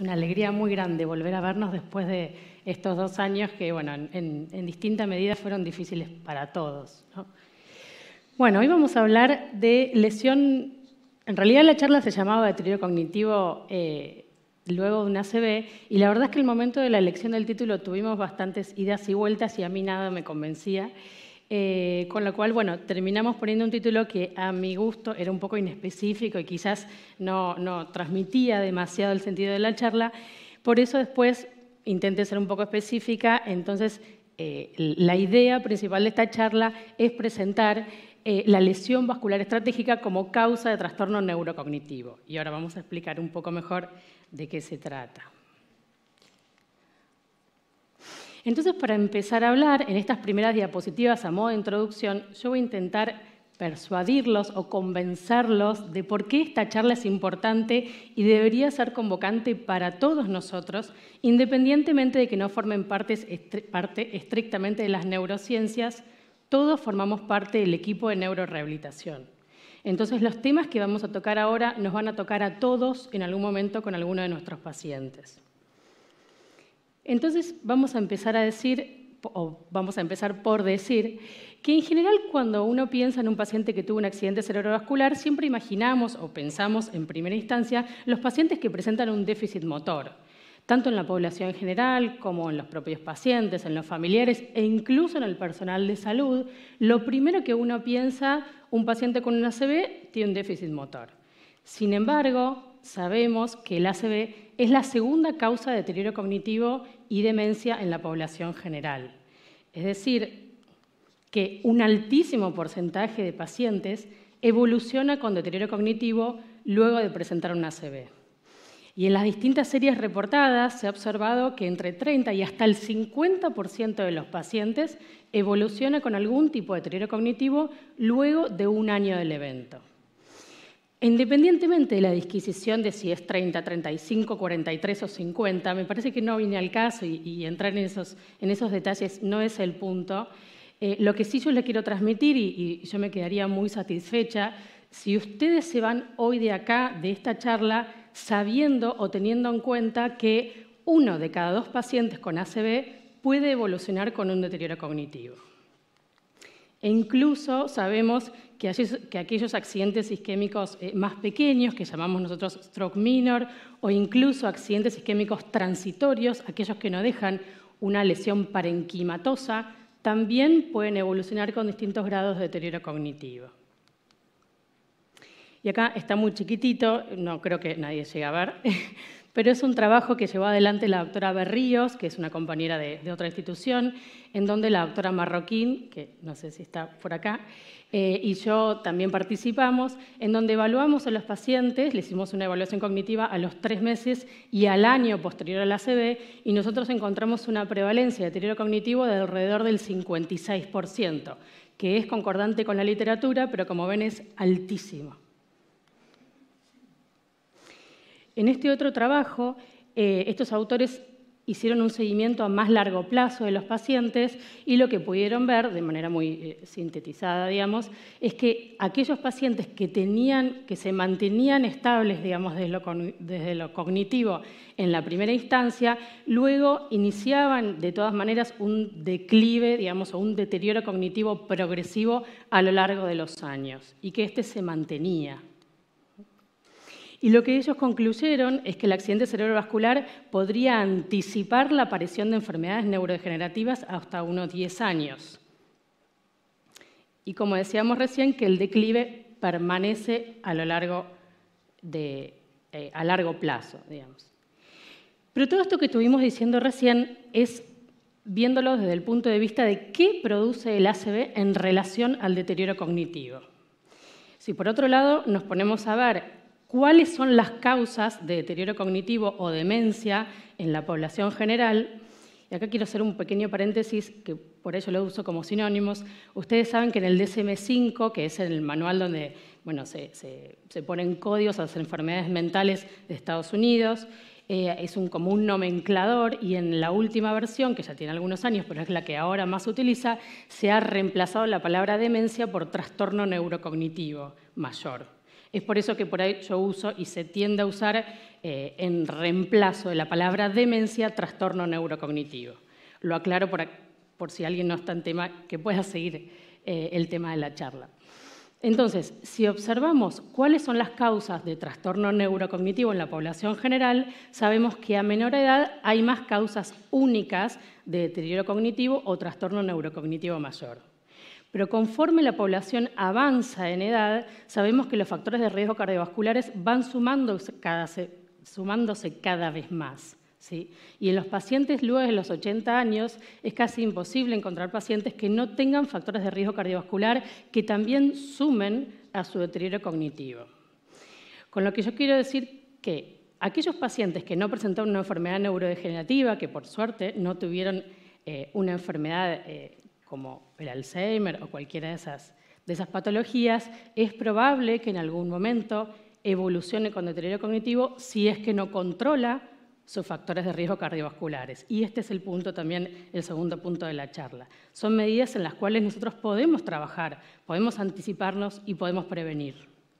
una alegría muy grande volver a vernos después de estos 2 años que, bueno, en distinta medida fueron difíciles para todos, ¿no? Bueno, hoy vamos a hablar de lesión. En realidad la charla se llamaba deterioro cognitivo luego de una ACV, y la verdad es que el momento de la elección del título tuvimos bastantes idas y vueltas y a mí nada me convencía. Con lo cual, bueno, terminamos poniendo un título que a mi gusto era un poco inespecífico y quizás no transmitía demasiado el sentido de la charla. Por eso después intenté ser un poco específica. Entonces, la idea principal de esta charla es presentar la lesión vascular estratégica como causa de trastorno neurocognitivo. Y ahora vamos a explicar un poco mejor de qué se trata. Entonces, para empezar a hablar, en estas primeras diapositivas a modo de introducción, yo voy a intentar persuadirlos o convencerlos de por qué esta charla es importante y debería ser convocante para todos nosotros, independientemente de que no formen parte estrictamente de las neurociencias. Todos formamos parte del equipo de neurorehabilitación. Entonces, los temas que vamos a tocar ahora nos van a tocar a todos en algún momento con alguno de nuestros pacientes. Entonces, vamos a empezar por decir que en general cuando uno piensa en un paciente que tuvo un accidente cerebrovascular, siempre imaginamos o pensamos en primera instancia los pacientes que presentan un déficit motor, tanto en la población en general como en los propios pacientes, en los familiares e incluso en el personal de salud. Lo primero que uno piensa, un paciente con una ACV tiene un déficit motor. Sin embargo, sabemos que el ACV es la segunda causa de deterioro cognitivo y demencia en la población general. Es decir, que un altísimo porcentaje de pacientes evoluciona con deterioro cognitivo luego de presentar una ACV. Y en las distintas series reportadas se ha observado que entre 30 y hasta el 50% de los pacientes evoluciona con algún tipo de deterioro cognitivo luego de un año del evento. Independientemente de la disquisición de si es 30, 35, 43 o 50, me parece que no viene al caso y entrar en esos detalles no es el punto. Lo que sí yo les quiero transmitir, y yo me quedaría muy satisfecha, si ustedes se van hoy de acá, de esta charla, sabiendo o teniendo en cuenta que 1 de cada 2 pacientes con ACV puede evolucionar con un deterioro cognitivo. E incluso sabemos que aquellos accidentes isquémicos más pequeños, que llamamos nosotros stroke minor, o incluso accidentes isquémicos transitorios, aquellos que no dejan una lesión parenquimatosa, también pueden evolucionar con distintos grados de deterioro cognitivo. Y acá está muy chiquitito, no creo que nadie llegue a ver, pero es un trabajo que llevó adelante la doctora Berríos, que es una compañera de otra institución, en donde la doctora Marroquín, que no sé si está por acá, y yo también participamos, en donde evaluamos a los pacientes, les hicimos una evaluación cognitiva a los 3 meses y al año posterior a la ACV, y nosotros encontramos una prevalencia de deterioro cognitivo de alrededor del 56%, que es concordante con la literatura, pero como ven es altísimo. En este otro trabajo, estos autores hicieron un seguimiento a más largo plazo de los pacientes y lo que pudieron ver, de manera muy sintetizada, digamos, es que aquellos pacientes que se mantenían estables, digamos, desde lo cognitivo en la primera instancia, luego iniciaban de todas maneras un declive, digamos, o un deterioro cognitivo progresivo a lo largo de los años y que este se mantenía. Y lo que ellos concluyeron es que el accidente cerebrovascular podría anticipar la aparición de enfermedades neurodegenerativas hasta unos 10 años. Y como decíamos recién, que el declive permanece a largo plazo, digamos. Pero todo esto que estuvimos diciendo recién es viéndolo desde el punto de vista de qué produce el ACV en relación al deterioro cognitivo. Si por otro lado nos ponemos a ver ¿cuáles son las causas de deterioro cognitivo o demencia en la población general? Y acá quiero hacer un pequeño paréntesis, que por ello lo uso como sinónimos. Ustedes saben que en el DSM-5, que es el manual donde se ponen códigos a las enfermedades mentales de Estados Unidos, es como un nomenclador, y en la última versión, que ya tiene algunos años, pero es la que ahora más se utiliza, se ha reemplazado la palabra demencia por trastorno neurocognitivo mayor. Es por eso que por ahí yo uso y se tiende a usar en reemplazo de la palabra demencia, trastorno neurocognitivo. Lo aclaro por si alguien no está en tema, que pueda seguir el tema de la charla. Entonces, si observamos cuáles son las causas de trastorno neurocognitivo en la población general, sabemos que a menor edad hay más causas únicas de deterioro cognitivo o trastorno neurocognitivo mayor. Pero conforme la población avanza en edad, sabemos que los factores de riesgo cardiovasculares van sumándose cada vez más. ¿Sí? Y en los pacientes luego de los 80 años es casi imposible encontrar pacientes que no tengan factores de riesgo cardiovascular que también sumen a su deterioro cognitivo. Con lo que yo quiero decir que aquellos pacientes que no presentaron una enfermedad neurodegenerativa, que por suerte no tuvieron una enfermedad como el Alzheimer o cualquiera de esas patologías, es probable que en algún momento evolucione con deterioro cognitivo si es que no controla sus factores de riesgo cardiovasculares. Y este es el punto también, el segundo punto de la charla. Son medidas en las cuales nosotros podemos trabajar, podemos anticiparnos y podemos prevenir.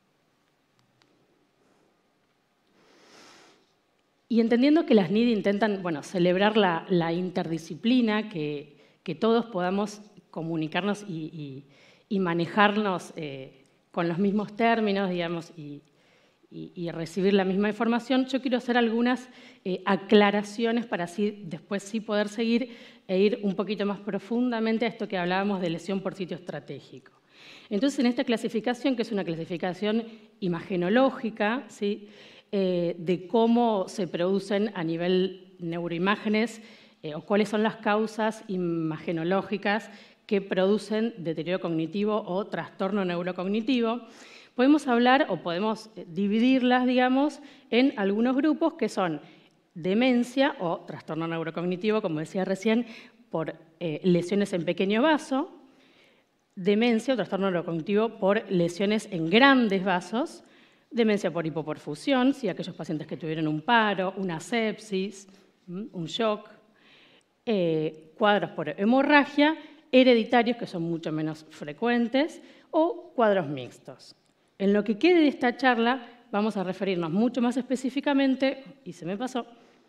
Y entendiendo que las NID intentan celebrar la interdisciplina, que todos podamos comunicarnos y manejarnos con los mismos términos, digamos, y recibir la misma información, yo quiero hacer algunas aclaraciones para así después sí poder seguir e ir un poquito más profundamente a esto que hablábamos de lesión por sitio estratégico. Entonces, en esta clasificación, que es una clasificación imagenológica, ¿sí? De cómo se producen a nivel neuroimágenes o cuáles son las causas imagenológicas que producen deterioro cognitivo o trastorno neurocognitivo, podemos hablar o podemos dividirlas, digamos, en algunos grupos que son demencia o trastorno neurocognitivo, como decía recién, por lesiones en pequeño vaso, demencia o trastorno neurocognitivo por lesiones en grandes vasos, demencia por hipoperfusión, si aquellos pacientes que tuvieron un paro, una sepsis, un shock, cuadros por hemorragia, hereditarios, que son mucho menos frecuentes, o cuadros mixtos. En lo que quede de esta charla vamos a referirnos mucho más específicamente, y se me pasó,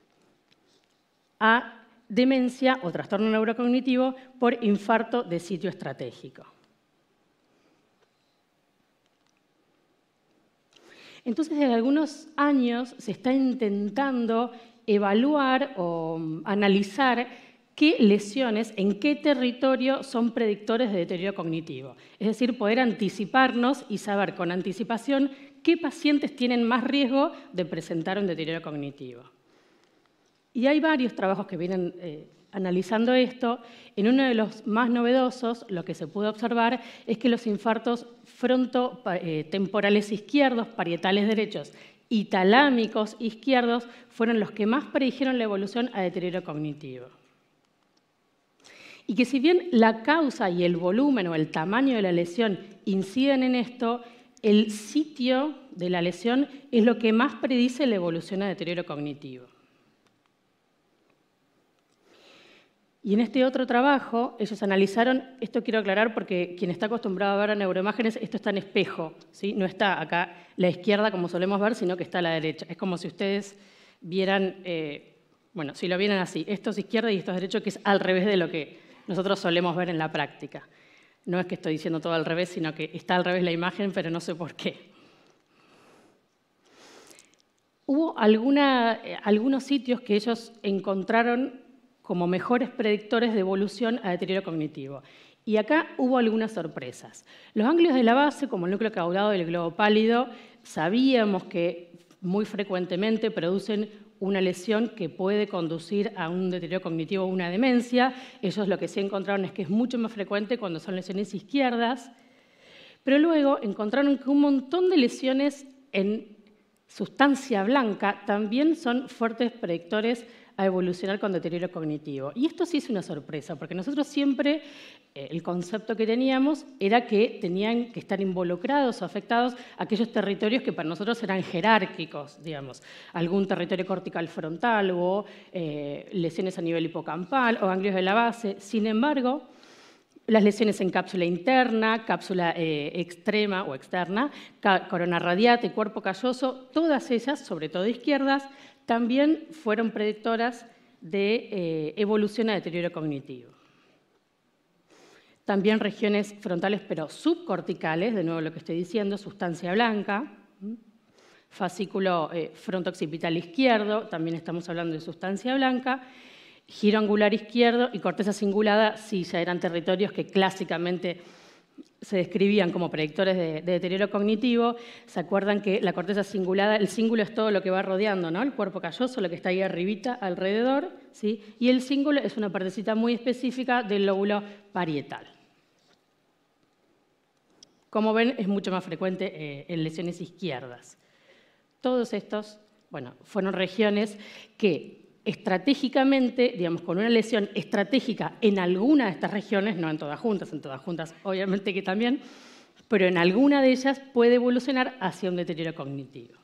a demencia o trastorno neurocognitivo por infarto de sitio estratégico. Entonces, desde algunos años se está intentando evaluar o analizar qué lesiones, en qué territorio son predictores de deterioro cognitivo. Es decir, poder anticiparnos y saber con anticipación qué pacientes tienen más riesgo de presentar un deterioro cognitivo. Y hay varios trabajos que vienen analizando esto. En uno de los más novedosos, lo que se pudo observar es que los infartos frontotemporales izquierdos, parietales derechos y talámicos izquierdos fueron los que más predijeron la evolución a deterioro cognitivo. Y que si bien la causa y el volumen o el tamaño de la lesión inciden en esto, el sitio de la lesión es lo que más predice la evolución a deterioro cognitivo. Y en este otro trabajo, ellos analizaron, esto quiero aclarar porque quien está acostumbrado a ver neuroimágenes, esto está en espejo, ¿sí? No está acá la izquierda como solemos ver, sino que está a la derecha. Es como si ustedes vieran, si lo vieran así, esto es izquierda y esto es derecho, que es al revés de lo que nosotros solemos ver en la práctica. No es que estoy diciendo todo al revés, sino que está al revés la imagen, pero no sé por qué. Hubo algunos sitios que ellos encontraron como mejores predictores de evolución a deterioro cognitivo. Y acá hubo algunas sorpresas. Los ganglios de la base, como el núcleo caudado del globo pálido, sabíamos que muy frecuentemente producen una lesión que puede conducir a un deterioro cognitivo o una demencia. Ellos lo que sí encontraron es que es mucho más frecuente cuando son lesiones izquierdas, pero luego encontraron que un montón de lesiones en sustancia blanca también son fuertes predictores a evolucionar con deterioro cognitivo. Y esto sí es una sorpresa, porque nosotros siempre el concepto que teníamos era que tenían que estar involucrados o afectados aquellos territorios que para nosotros eran jerárquicos, digamos, algún territorio cortical frontal o lesiones a nivel hipocampal o ganglios de la base. Sin embargo, Las lesiones en cápsula interna, cápsula extrema o externa, corona radiata y cuerpo calloso, todas ellas, sobre todo izquierdas, también fueron predictoras de evolución a deterioro cognitivo. También regiones frontales pero subcorticales, de nuevo lo que estoy diciendo, sustancia blanca, fascículo frontooccipital izquierdo, también estamos hablando de sustancia blanca, giro angular izquierdo y corteza cingulada, sí, ya eran territorios que clásicamente se describían como predictores de deterioro cognitivo. ¿Se acuerdan que la corteza cingulada, el cíngulo es todo lo que va rodeando, ¿no? El cuerpo calloso, lo que está ahí arribita, alrededor, ¿sí? Y el cíngulo es una partecita muy específica del lóbulo parietal. Como ven, es mucho más frecuente en lesiones izquierdas. Todos estos, bueno, fueron regiones que estratégicamente, digamos, con una lesión estratégica en alguna de estas regiones, no en todas juntas obviamente que también, pero en alguna de ellas puede evolucionar hacia un deterioro cognitivo.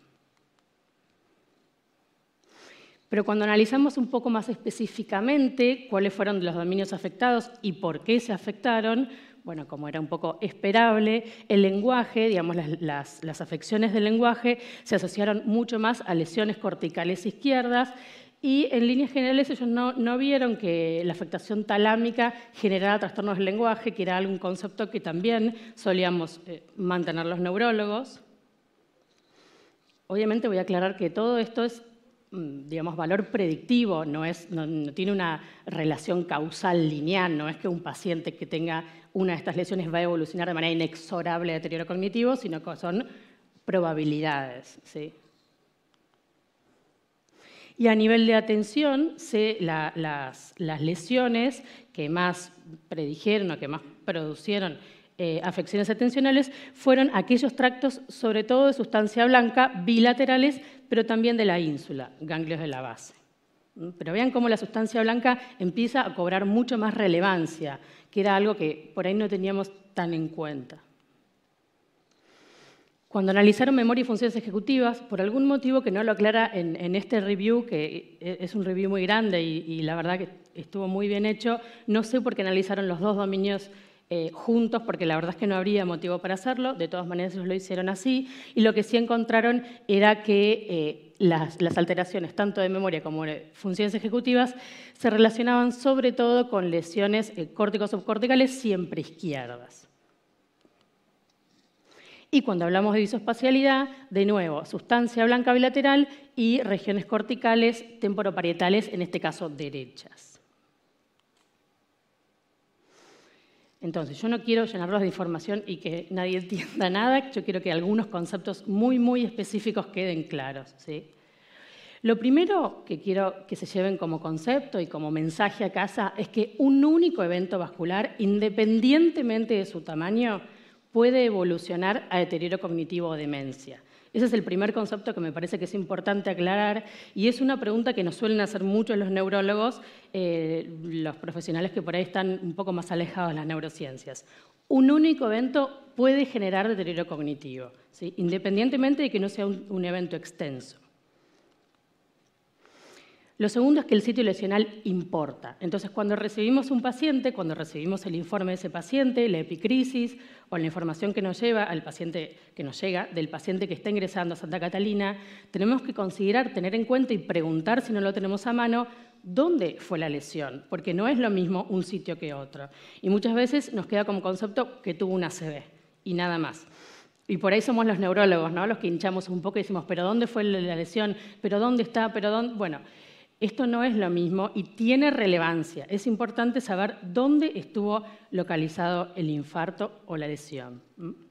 Pero cuando analizamos un poco más específicamente cuáles fueron los dominios afectados y por qué se afectaron, bueno, como era un poco esperable, el lenguaje, digamos, las afecciones del lenguaje se asociaron mucho más a lesiones corticales izquierdas y en líneas generales ellos no vieron que la afectación talámica generara trastornos del lenguaje, que era algún concepto que también solíamos mantener los neurólogos. Obviamente voy a aclarar que todo esto es, digamos, valor predictivo, no tiene una relación causal lineal, no es que un paciente que tenga una de estas lesiones va a evolucionar de manera inexorable a deterioro cognitivo, sino que son probabilidades, ¿sí? Y a nivel de atención, las lesiones que más predijeron o que más producieron afecciones atencionales fueron aquellos tractos, sobre todo de sustancia blanca, bilaterales, pero también de la ínsula, ganglios de la base. Pero vean cómo la sustancia blanca empieza a cobrar mucho más relevancia, que era algo que por ahí no teníamos tan en cuenta. Cuando analizaron memoria y funciones ejecutivas, por algún motivo que no lo aclara en este review, que es un review muy grande y la verdad que estuvo muy bien hecho, no sé por qué analizaron los dos dominios juntos, porque la verdad es que no habría motivo para hacerlo, de todas maneras ellos lo hicieron así, y lo que sí encontraron era que las alteraciones, tanto de memoria como de funciones ejecutivas, se relacionaban sobre todo con lesiones córtico-subcorticales siempre izquierdas. Y cuando hablamos de visoespacialidad, de nuevo, sustancia blanca bilateral y regiones corticales temporoparietales, en este caso derechas. Entonces, yo no quiero llenarlos de información y que nadie entienda nada, yo quiero que algunos conceptos muy, muy específicos queden claros, ¿sí? Lo primero que quiero que se lleven como concepto y como mensaje a casa es que un único evento vascular, independientemente de su tamaño, puede evolucionar a deterioro cognitivo o demencia. Ese es el primer concepto que me parece que es importante aclarar y es una pregunta que nos suelen hacer muchos los neurólogos, los profesionales que por ahí están un poco más alejados de las neurociencias. Un único evento puede generar deterioro cognitivo, ¿sí? Independientemente de que no sea un evento extenso. Lo segundo es que el sitio lesional importa. Entonces, cuando recibimos un paciente, cuando recibimos el informe de ese paciente, la epicrisis o la información que nos lleva al paciente que nos llega del paciente que está ingresando a Santa Catalina, tenemos que considerar, tener en cuenta y preguntar, si no lo tenemos a mano, dónde fue la lesión, porque no es lo mismo un sitio que otro. Y muchas veces nos queda como concepto que tuvo una ACV y nada más. Y por ahí somos los neurólogos, ¿no? Los que hinchamos un poco y decimos, ¿pero dónde fue la lesión? ¿Pero dónde está? ¿Pero dónde? Bueno, esto no es lo mismo y tiene relevancia. Es importante saber dónde estuvo localizado el infarto o la lesión.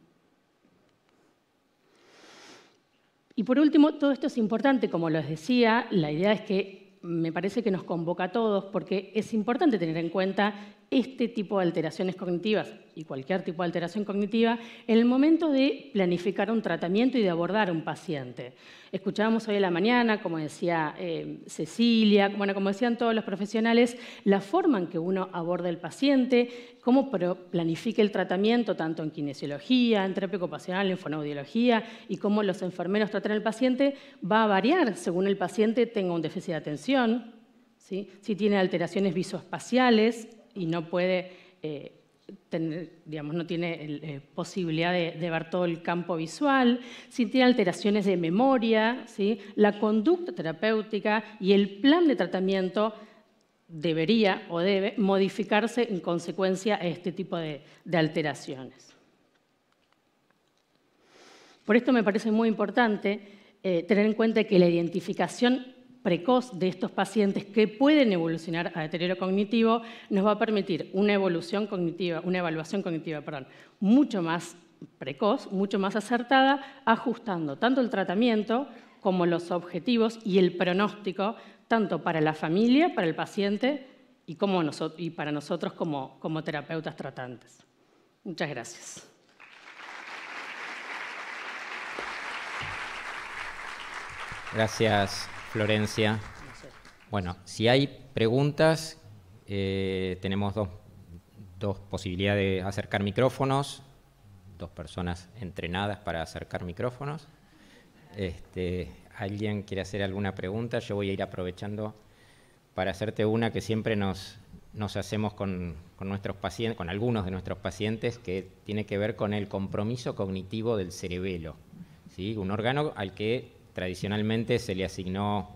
Y por último, todo esto es importante, como les decía, la idea es que me parece que nos convoca a todos porque es importante tener en cuenta este tipo de alteraciones cognitivas y cualquier tipo de alteración cognitiva en el momento de planificar un tratamiento y de abordar a un paciente. Escuchábamos hoy a la mañana, como decía Cecilia, bueno, como decían todos los profesionales, la forma en que uno aborda el paciente, cómo planifica el tratamiento, tanto en kinesiología, en terapia ocupacional, en fonoaudiología, y cómo los enfermeros tratan al paciente, va a variar según el paciente tenga un déficit de atención, ¿sí? Si tiene alteraciones visoespaciales y no puede no tiene posibilidad de ver todo el campo visual, si tiene alteraciones de memoria, ¿sí? La conducta terapéutica y el plan de tratamiento debería o debe modificarse en consecuencia a este tipo de alteraciones. Por esto me parece muy importante tener en cuenta que la identificación precoz de estos pacientes que pueden evolucionar a deterioro cognitivo nos va a permitir una evaluación cognitiva mucho más precoz, mucho más acertada, ajustando tanto el tratamiento como los objetivos y el pronóstico, tanto para la familia, para el paciente y para nosotros como terapeutas tratantes. Muchas gracias. Gracias, Florencia. Bueno, si hay preguntas, tenemos dos posibilidades de acercar micrófonos, 2 personas entrenadas para acercar micrófonos. ¿Alguien quiere hacer alguna pregunta? Yo voy a ir aprovechando para hacerte una que siempre nos hacemos con nuestros pacientes, con algunos de nuestros pacientes, que tiene que ver con el compromiso cognitivo del cerebelo, ¿sí? Un órgano al que tradicionalmente se le asignó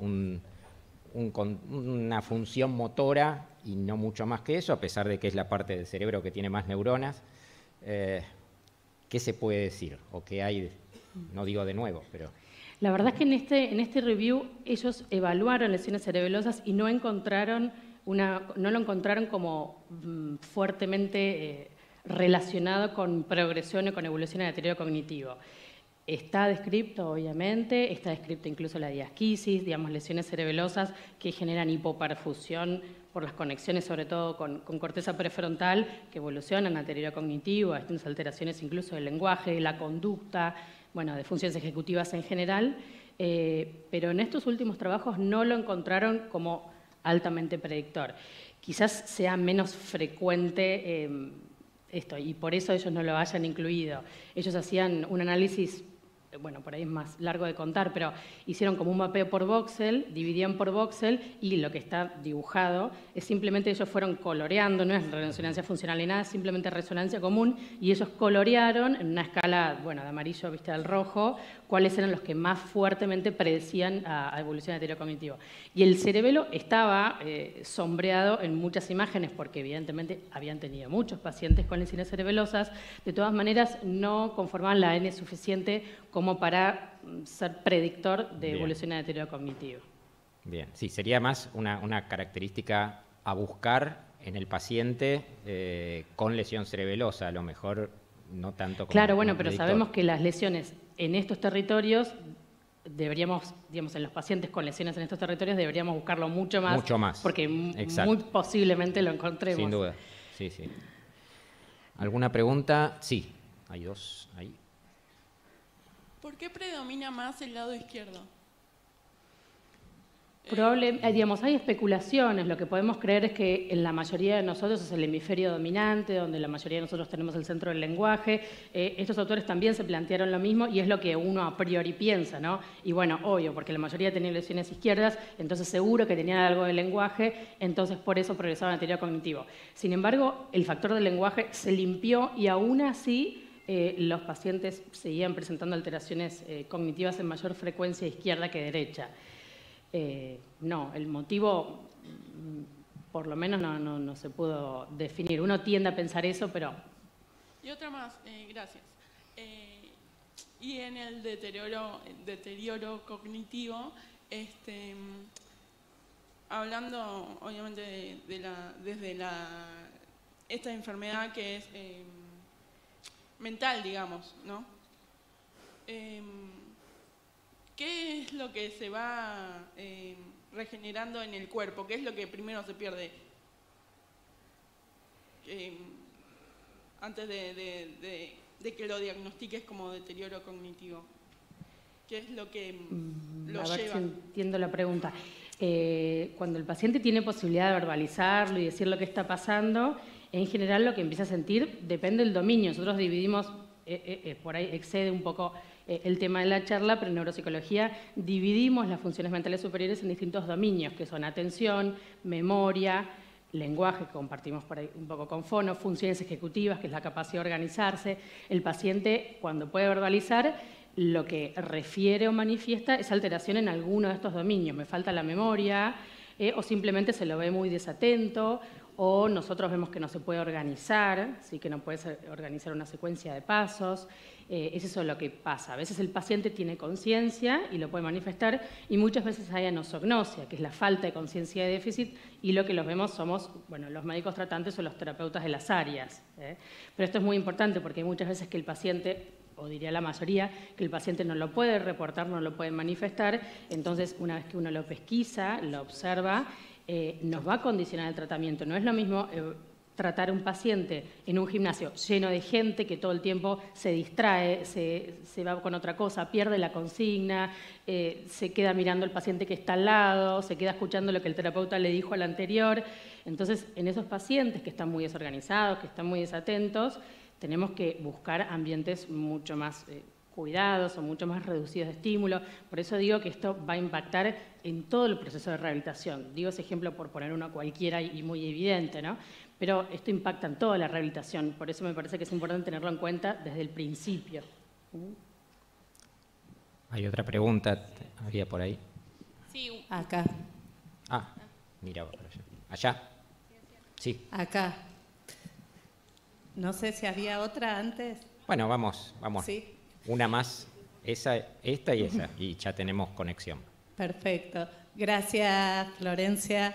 una función motora y no mucho más que eso, a pesar de que es la parte del cerebro que tiene más neuronas. ¿Qué se puede decir? ¿O qué hay? No digo de nuevo, pero... La verdad es que en este review ellos evaluaron lesiones cerebelosas y no lo encontraron como fuertemente relacionado con progresión o con evolución de deterioro cognitivo. Está descrito, obviamente, está descrito incluso la diasquisis, lesiones cerebelosas que generan hipoperfusión por las conexiones, sobre todo con corteza prefrontal, que evolucionan a deterioro cognitivo, a distintas alteraciones incluso del lenguaje, de la conducta, de funciones ejecutivas en general, pero en estos últimos trabajos no lo encontraron como altamente predictor. Quizás sea menos frecuente esto, y por eso ellos no lo hayan incluido. Ellos hacían un análisis, por ahí es más largo de contar, pero hicieron como un mapeo por voxel, dividían por voxel, y lo que está dibujado es simplemente ellos fueron coloreando, no es resonancia funcional ni nada, es simplemente resonancia común, y ellos colorearon en una escala, de amarillo al rojo, cuáles eran los que más fuertemente predecían a evolución de deterioro cognitivo. Y el cerebelo estaba sombreado en muchas imágenes, porque evidentemente habían tenido muchos pacientes con lesiones cerebelosas, de todas maneras no conformaban la N suficiente como para ser predictor de evolución de deterioro cognitivo. Bien, sí, sería más una característica a buscar en el paciente con lesión cerebelosa, a lo mejor no tanto como... Claro, como pero predictor. sabemos que las lesiones en estos territorios deberíamos, en los pacientes con lesiones en estos territorios deberíamos buscarlo mucho más. Mucho más. Porque exacto. muy posiblemente lo encontremos. Sin duda, sí. ¿Alguna pregunta? Sí, hay 2 ahí. ¿Por qué predomina más el lado izquierdo? Hay especulaciones. Lo que podemos creer es que en la mayoría de nosotros es el hemisferio dominante, donde la mayoría de nosotros tenemos el centro del lenguaje. Estos autores también se plantearon lo mismo y es lo que uno a priori piensa, ¿no? Y obvio, porque la mayoría tenían lesiones izquierdas, entonces seguro que tenían algo de lenguaje, entonces por eso progresaban a deterioro cognitivo. Sin embargo, el factor del lenguaje se limpió y aún así los pacientes seguían presentando alteraciones cognitivas en mayor frecuencia izquierda que derecha. No, el motivo por lo menos no se pudo definir. Uno tiende a pensar eso, pero... Y otra más, gracias. Y en el deterioro cognitivo, hablando obviamente desde esta enfermedad que es mental, digamos, ¿no? ¿Qué es lo que se va regenerando en el cuerpo? ¿Qué es lo que primero se pierde? Antes de que lo diagnostiques como deterioro cognitivo. ¿Qué es lo que lo lleva? A ver si entiendo la pregunta. Cuando el paciente tiene posibilidad de verbalizarlo y decir lo que está pasando, en general lo que empieza a sentir depende del dominio. Nosotros dividimos, por ahí excede un poco el tema de la charla, pero en neuropsicología dividimos las funciones mentales superiores en distintos dominios, que son atención, memoria, lenguaje que compartimos por ahí un poco con fono, funciones ejecutivas, que es la capacidad de organizarse. El paciente, cuando puede verbalizar, lo que refiere o manifiesta es alteración en alguno de estos dominios. Me falta la memoria, o simplemente se lo ve muy desatento, o nosotros vemos que no se puede organizar, ¿sí? Que no puede organizar una secuencia de pasos. Es eso lo que pasa. A veces el paciente tiene conciencia y lo puede manifestar, y muchas veces hay anosognosia, que es la falta de conciencia de déficit, y lo que los vemos somos, bueno, los médicos tratantes o los terapeutas de las áreas. Pero esto es muy importante porque hay muchas veces que el paciente, o diría la mayoría, que el paciente no lo puede reportar, no lo puede manifestar. Entonces, una vez que uno lo pesquisa, lo observa, nos va a condicionar el tratamiento. No es lo mismo tratar a un paciente en un gimnasio lleno de gente que todo el tiempo se distrae, se va con otra cosa, pierde la consigna, se queda mirando al paciente que está al lado, se queda escuchando lo que el terapeuta le dijo al anterior. Entonces, en esos pacientes que están muy desorganizados, que están muy desatentos, tenemos que buscar ambientes mucho más cuidados o mucho más reducidos de estímulo. Por eso digo que esto va a impactar en todo el proceso de rehabilitación. Digo ese ejemplo por poner uno cualquiera y muy evidente, ¿no? Pero esto impacta en toda la rehabilitación. Por eso me parece que es importante tenerlo en cuenta desde el principio. Hay otra pregunta, había por ahí. Sí, Acá. Ah, mira, por allá. ¿Allá? Sí. Acá. No sé si había otra antes. Bueno, vamos. Sí. Una más, esta y esa, y ya tenemos conexión. Perfecto. Gracias, Florencia.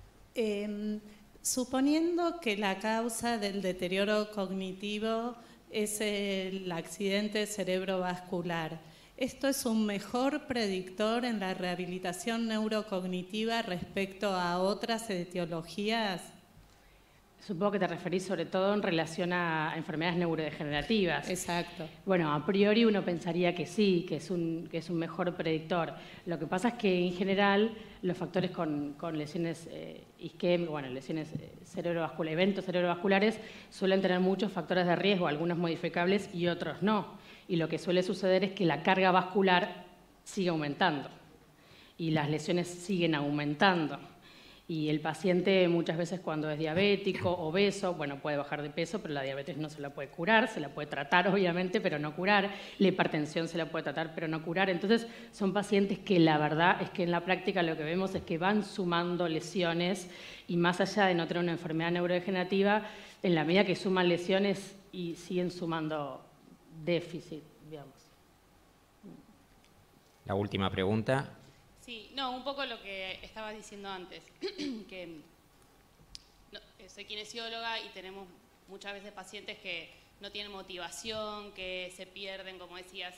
Suponiendo que la causa del deterioro cognitivo es el accidente cerebrovascular, ¿esto es un mejor predictor en la rehabilitación neurocognitiva respecto a otras etiologías? Supongo que te referís sobre todo en relación a enfermedades neurodegenerativas. Exacto. Bueno, a priori uno pensaría que sí, que es un mejor predictor. Lo que pasa es que en general los factores con lesiones isquémicas, bueno, lesiones cerebrovasculares, eventos cerebrovasculares, suelen tener muchos factores de riesgo, algunos modificables y otros no. Y lo que suele suceder es que la carga vascular sigue aumentando y las lesiones siguen aumentando. Y el paciente muchas veces cuando es diabético, obeso, bueno, puede bajar de peso, pero la diabetes no se la puede curar, se la puede tratar obviamente, pero no curar. La hipertensión se la puede tratar, pero no curar. Entonces son pacientes que la verdad es que en la práctica lo que vemos es que van sumando lesiones y más allá de no tener una enfermedad neurodegenerativa, en la medida que suman lesiones y siguen sumando déficit, digamos. La última pregunta. sí, no, un poco lo que estabas diciendo antes, que soy kinesióloga y tenemos muchas veces pacientes que no tienen motivación, que se pierden, como decías,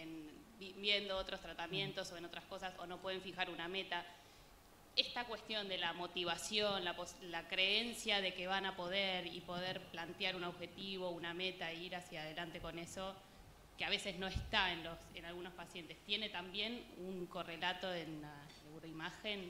viendo otros tratamientos o en otras cosas, o no pueden fijar una meta. Esta cuestión de la motivación, la creencia de que van a poder y poder plantear un objetivo, una meta e ir hacia adelante con eso, que a veces no está en algunos pacientes, tiene también un correlato en la neuroimagen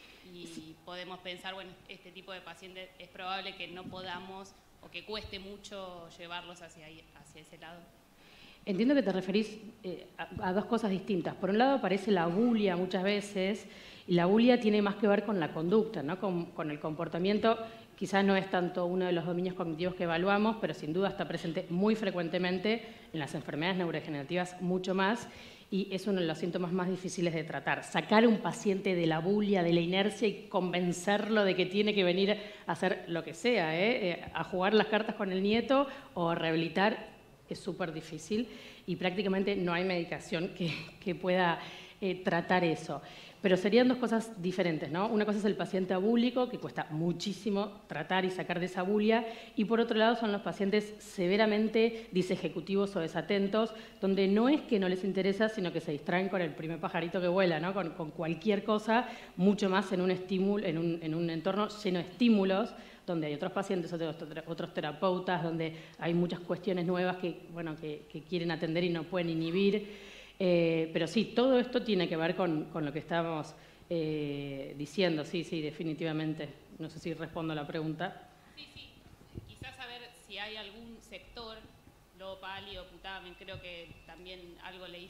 y podemos pensar, bueno, este tipo de pacientes es probable que no podamos o que cueste mucho llevarlos hacia ese lado. Entiendo que te referís a dos cosas distintas. Por un lado aparece la abulia muchas veces, y la abulia tiene más que ver con la conducta, ¿no? Con el comportamiento. Quizás no es tanto uno de los dominios cognitivos que evaluamos, pero sin duda está presente muy frecuentemente en las enfermedades neurodegenerativas, mucho más, y es uno de los síntomas más difíciles de tratar. Sacar a un paciente de la bulia, de la inercia y convencerlo de que tiene que venir a hacer lo que sea, a jugar las cartas con el nieto o a rehabilitar, es súper difícil y prácticamente no hay medicación que pueda tratar eso. Pero serían dos cosas diferentes, ¿no? Una cosa es el paciente abúlico, que cuesta muchísimo tratar y sacar de esa abulia, y por otro lado son los pacientes severamente disejecutivos o desatentos, donde no es que no les interesa, sino que se distraen con el primer pajarito que vuela, ¿no? Con cualquier cosa, mucho más en un estímulo, en un entorno lleno de estímulos, donde hay otros pacientes, otros terapeutas, donde hay muchas cuestiones nuevas que quieren atender y no pueden inhibir. Pero sí, todo esto tiene que ver con lo que estábamos diciendo, sí, definitivamente. No sé si respondo a la pregunta. Sí, quizás saber si hay algún sector, lobo pálido, putamen, creo que también algo leí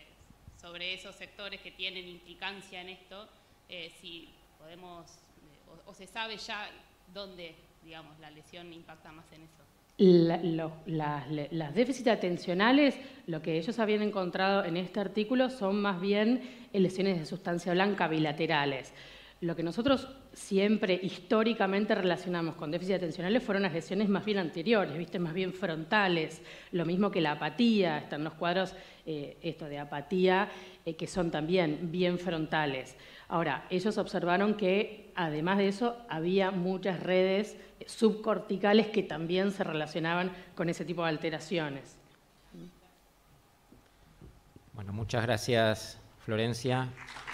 sobre esos sectores que tienen implicancia en esto, si podemos, o se sabe ya dónde, digamos, la lesión impacta más en eso. Las déficits atencionales, lo que ellos habían encontrado en este artículo son más bien lesiones de sustancia blanca bilaterales. Lo que nosotros siempre históricamente relacionamos con déficits atencionales fueron las lesiones más bien anteriores, ¿viste? Más bien frontales, lo mismo que la apatía, están los cuadros de apatía que son también bien frontales. Ahora, ellos observaron que además de eso había muchas redes subcorticales que también se relacionaban con ese tipo de alteraciones. Bueno, muchas gracias, Florencia.